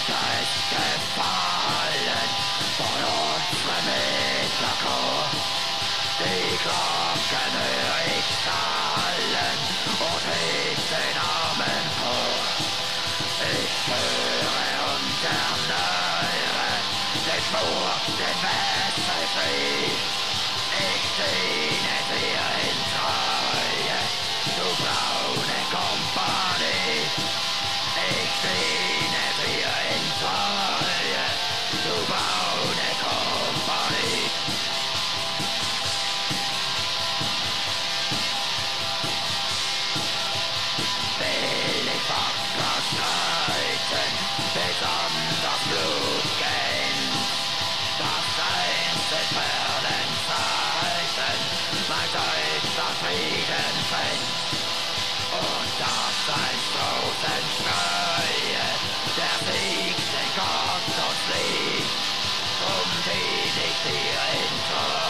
ist gefallen von unserem Hitlerchor. Die Glocken hör ich schallen und heb den Armen hoch. Ich höre und erneuere den Schwur, den Wesselfried. Ich diene dir in Treue, du braune Kompanie. Ich diene dir in Treue, du braune Kompanie. Will ich wacker streiten, besonders blutgehend, das einst in Perlenzeichen mein deutscher Frieden fängt. Und das einst großen Schreie, der Sieg, den Gott uns liebt, drum dien ich dir in Treue.